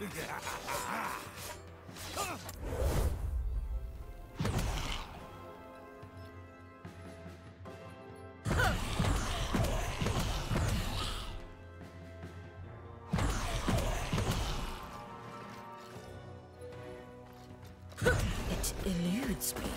It eludes me.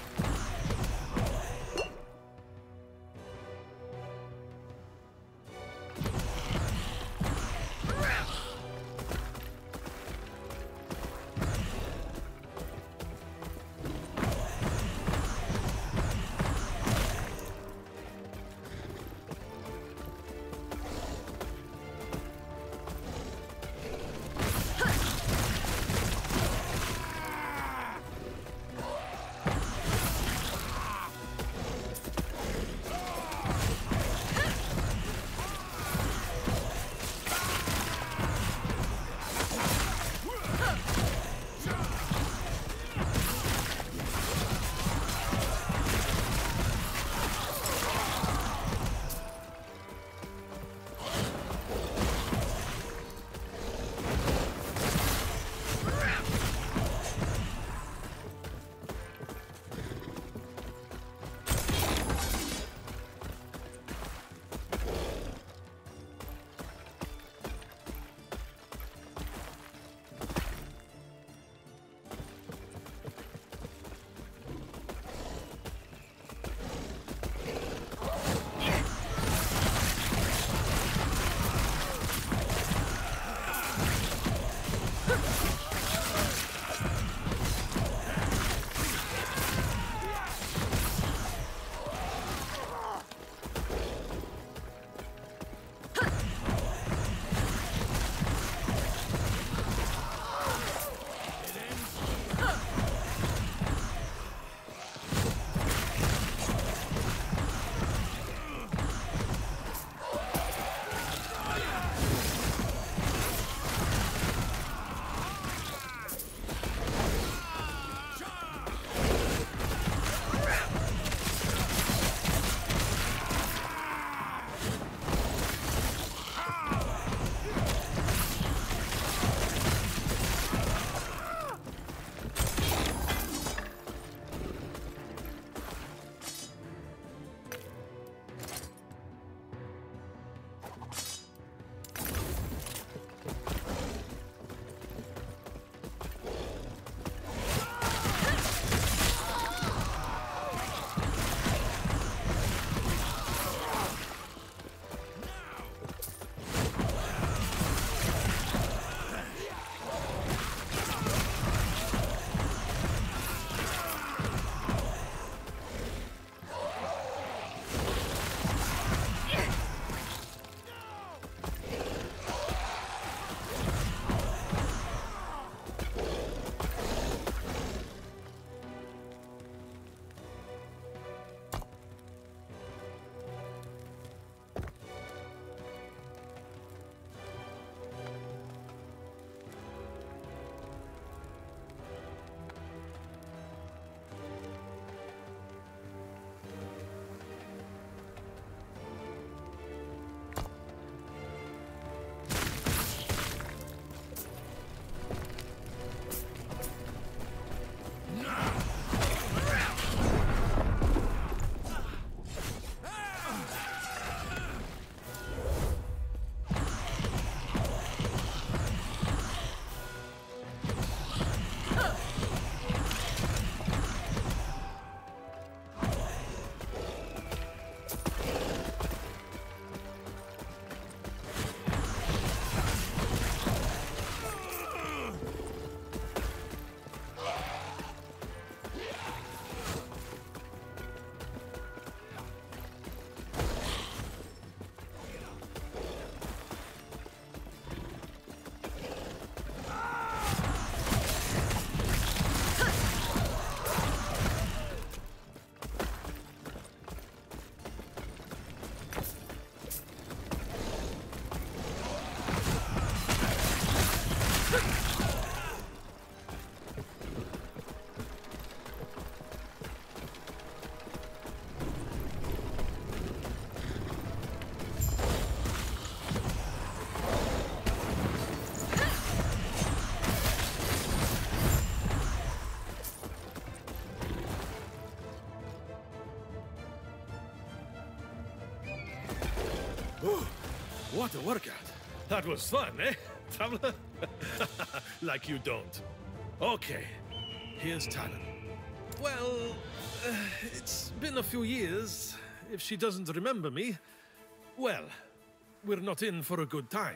What a workout. That was fun, eh, Traveler? Like you don't. Okay, here's Talon. Well, it's been a few years. If she doesn't remember me, well, we're not in for a good time.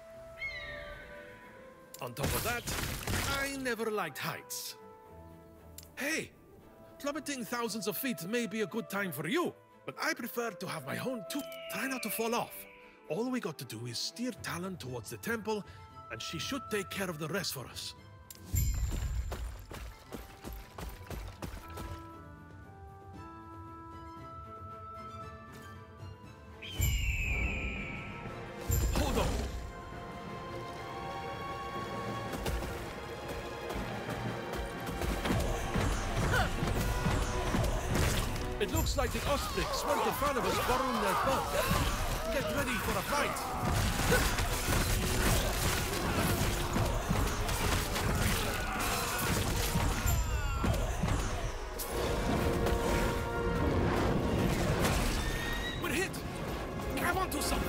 On top of that, I never liked heights. Hey, plummeting thousands of feet may be a good time for you, but I prefer to have my own too. Try not to fall off. All we got to do is steer Talon towards the temple, and she should take care of the rest for us. Hold on. It looks like the Ostrix weren't a fan of us borrowing their boat. Get ready for a fight. We're hit! Grab onto something!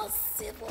all civil.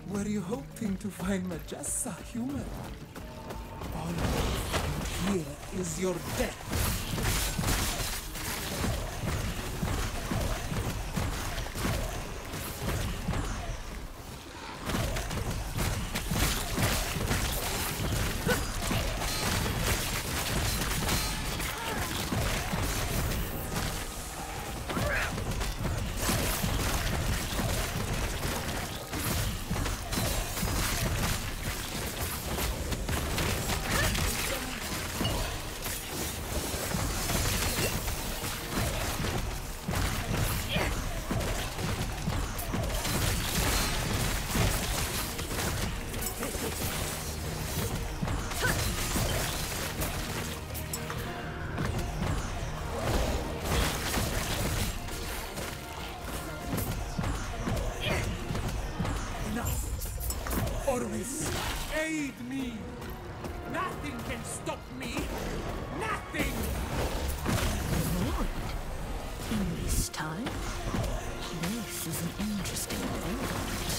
Were you hoping to find Majessa human? All you find here is your death. Orvis, aid me! Nothing can stop me! Nothing! Lord, in this time? This is an interesting thought.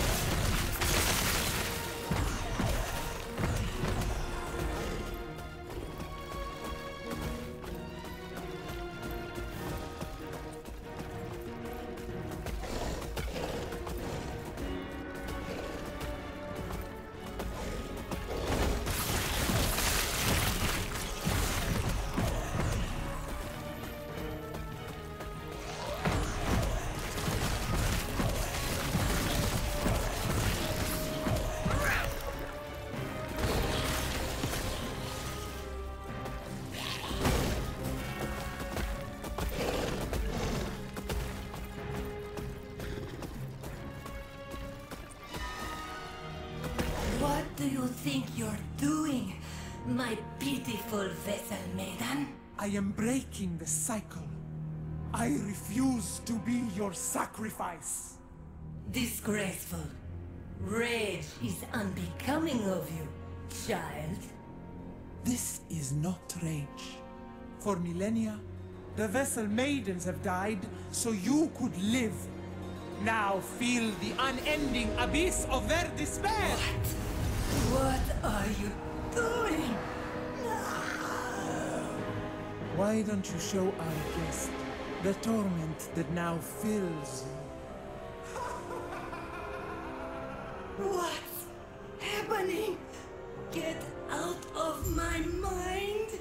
What do you think you're doing, my pitiful vessel maiden? I am breaking the cycle. I refuse to be your sacrifice. Disgraceful. Rage is unbecoming of you, child. This is not rage. For millennia, the vessel maidens have died so you could live. Now feel the unending abyss of their despair! What are you doing? Why don't you show our guest the torment that now fills you? What's happening? Get out of my mind!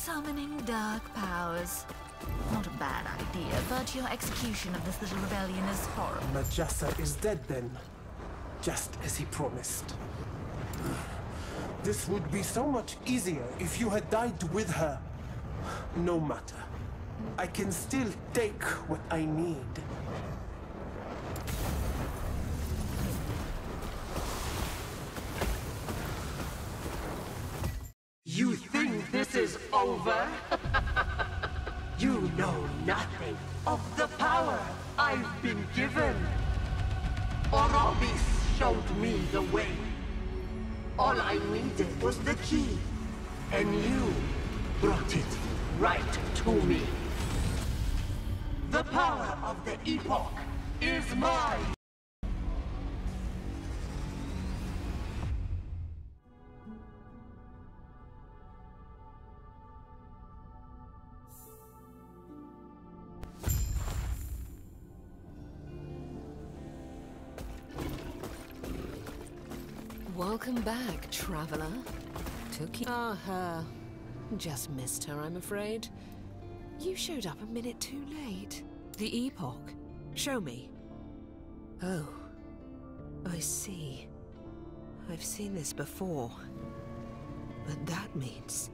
Summoning dark powers. Not a bad idea, but your execution of this little rebellion is horrible. Majasa is dead then, just as he promised. This would be so much easier if you had died with her. No matter. I can still take what I need. You think this is over? You know nothing of the power I've been given. Orobis showed me the way. All I needed was the key, and you brought it right to me. The power of the Epoch is mine! Welcome back, traveler. Took you. Ah, her. Just missed her, I'm afraid. You showed up a minute too late. The Epoch. Show me. Oh. I see. I've seen this before. But that means...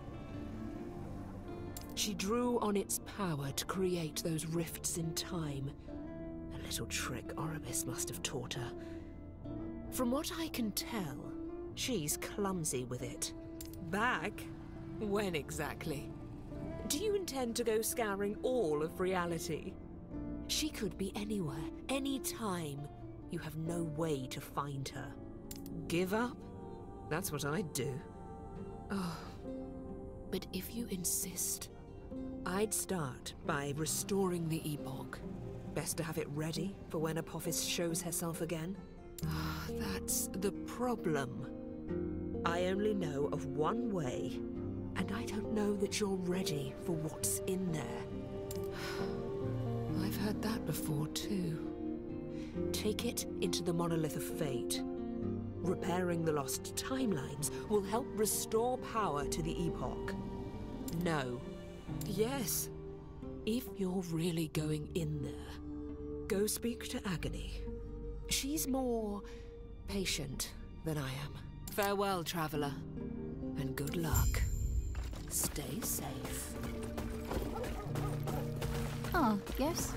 She drew on its power to create those rifts in time. A little trick Orobis must have taught her. From what I can tell, she's clumsy with it. Back? When exactly? Do you intend to go scouring all of reality? She could be anywhere, anytime. You have no way to find her. Give up? That's what I'd do. Oh. But if you insist, I'd start by restoring the Epoch. Best to have it ready for when Apophis shows herself again. That's the problem. I only know of one way, and I don't know that you're ready for what's in there. I've heard that before, too. Take it into the Monolith of Fate. Repairing the lost timelines will help restore power to the Epoch. No. Yes. If you're really going in there, go speak to Agony. She's more patient than I am. Farewell, traveler, and good luck. Stay safe. Oh, yes?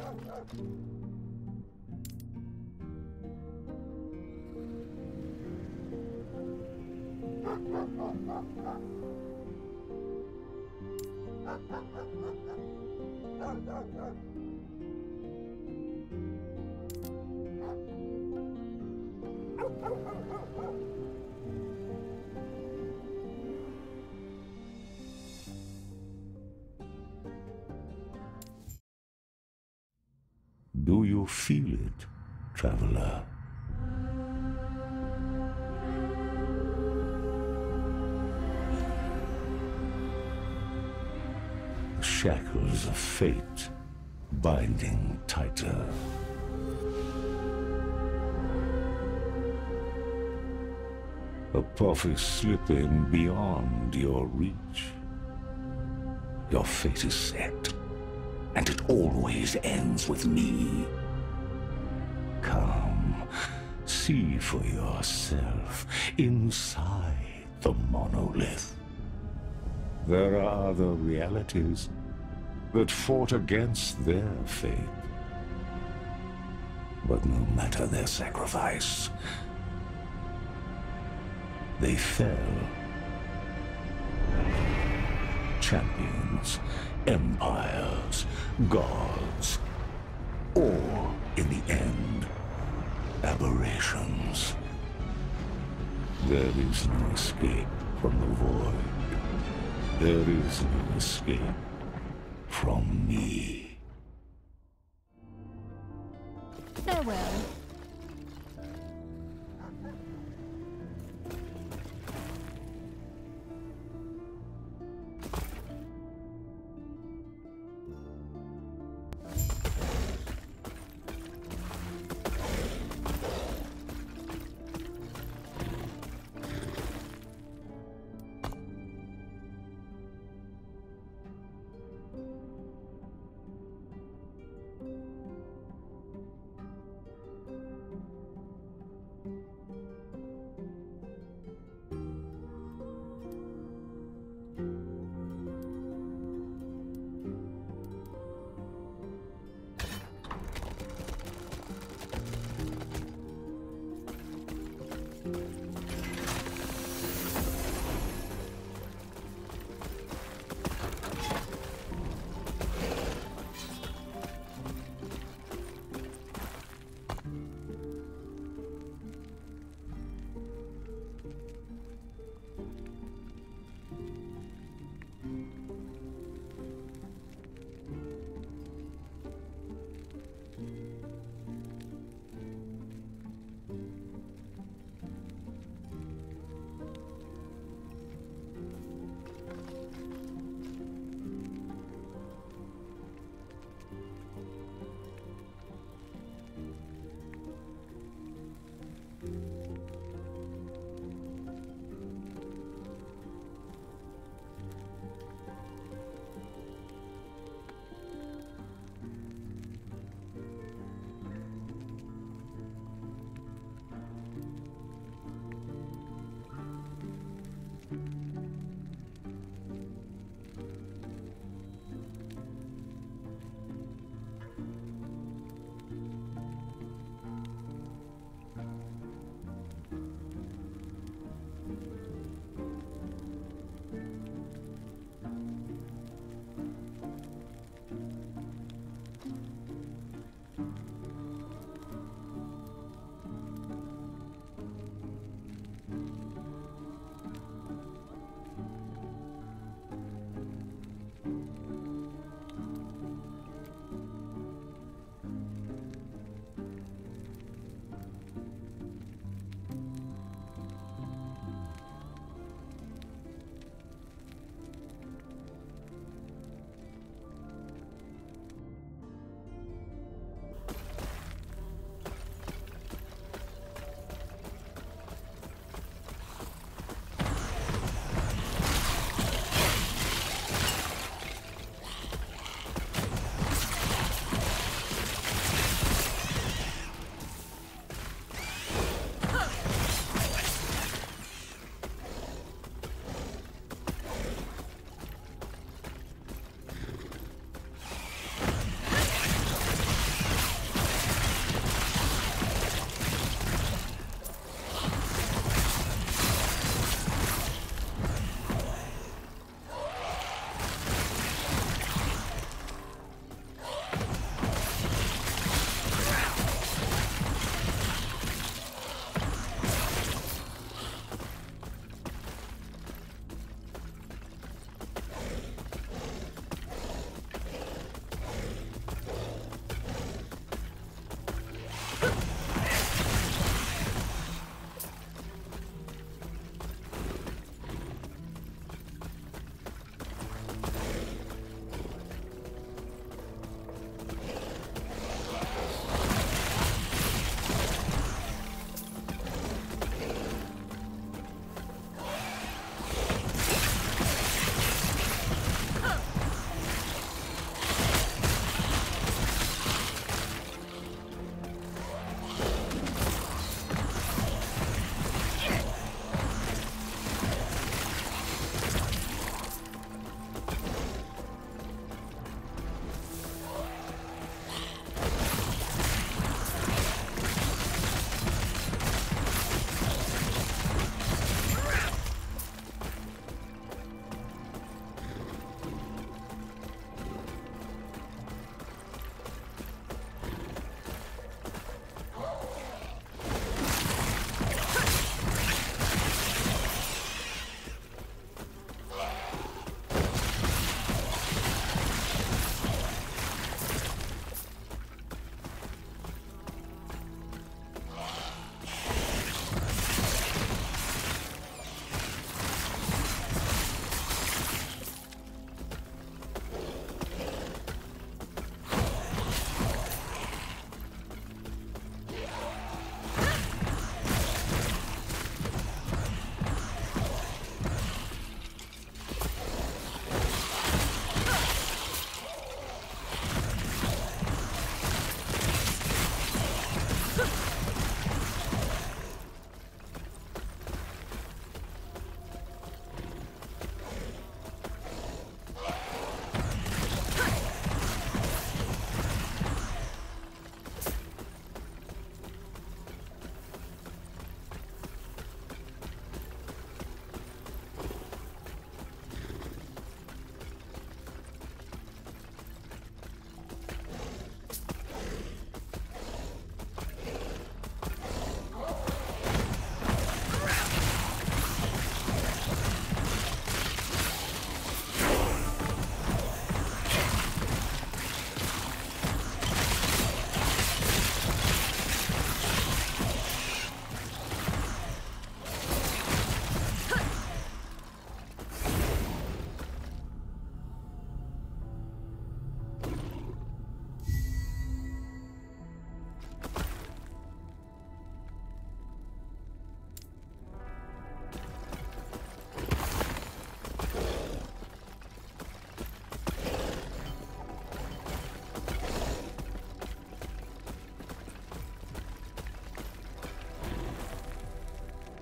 Do you feel it, traveler? The shackles of fate binding tighter. Apophis slipping beyond your reach. Your fate is set, and it always ends with me. Come, see for yourself inside the monolith. There are other realities that fought against their fate. But no matter their sacrifice, they fell. Champions, empires, gods, or, in the end, aberrations. There is no escape from the void. There is no escape from me. Farewell.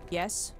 Yes?